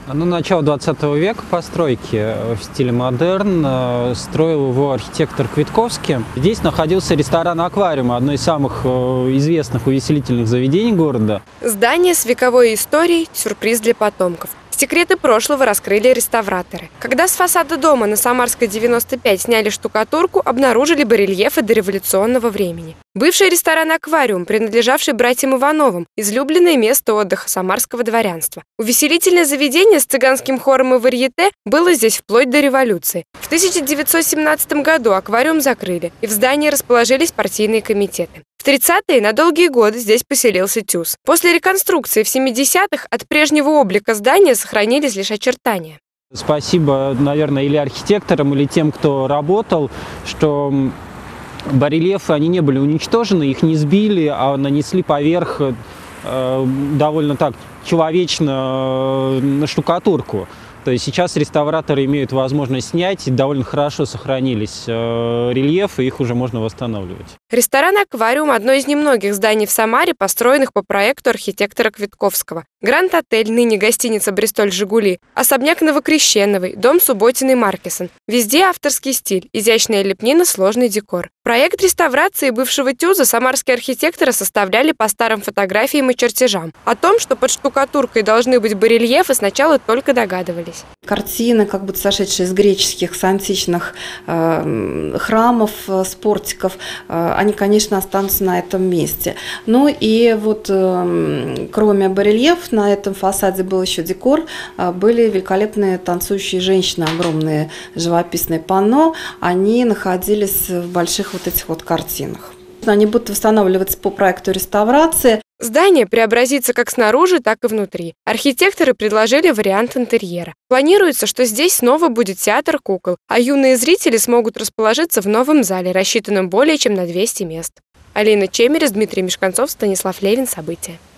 Ну, начало 20 века постройки в стиле модерн. Строил его архитектор Квитковский. Здесь находился ресторан «Аквариум», одно из самых известных увеселительных заведений города. Здание с вековой историей – сюрприз для потомков. Секреты прошлого раскрыли реставраторы. Когда с фасада дома на Самарской 95 сняли штукатурку, обнаружили барельефы дореволюционного времени. Бывший ресторан «Аквариум», принадлежавший братьям Ивановым, излюбленное место отдыха самарского дворянства. Увеселительное заведение с цыганским хором и варьете было здесь вплоть до революции. В 1917 году «Аквариум» закрыли, и в здании расположились партийные комитеты. В 30-е на долгие годы здесь поселился ТЮЗ. После реконструкции в 70-х от прежнего облика здания сохранились лишь очертания. Спасибо, наверное, или архитекторам, или тем, кто работал, что барельефы, они не были уничтожены, их не сбили, а нанесли поверх довольно так человечно на штукатурку. То есть сейчас реставраторы имеют возможность снять, и довольно хорошо сохранились рельефы, их уже можно восстанавливать. Ресторан «Аквариум» – одно из немногих зданий в Самаре, построенных по проекту архитектора Квитковского. Гранд-отель, ныне гостиница «Бристоль-Жигули», особняк Новокрещеновой, дом Субботиной-Маркесон. Везде авторский стиль, изящная лепнина, сложный декор. Проект реставрации бывшего ТЮЗа самарские архитекторы составляли по старым фотографиям и чертежам. О том, что под штукатуркой должны быть барельефы, сначала только догадывались. Картины, как будто сошедшие из греческих, с античных храмов, спортиков, они, конечно, останутся на этом месте. Ну и вот кроме барельефов, на этом фасаде был еще декор, были великолепные танцующие женщины, огромные живописные панно, они находились в больших вот этих вот картинах. Они будут восстанавливаться по проекту реставрации. Здание преобразится как снаружи, так и внутри. Архитекторы предложили вариант интерьера. Планируется, что здесь снова будет театр кукол, а юные зрители смогут расположиться в новом зале, рассчитанном более чем на 200 мест. Алина Чемерис, Дмитрий Мешканцов, Станислав Левин. События.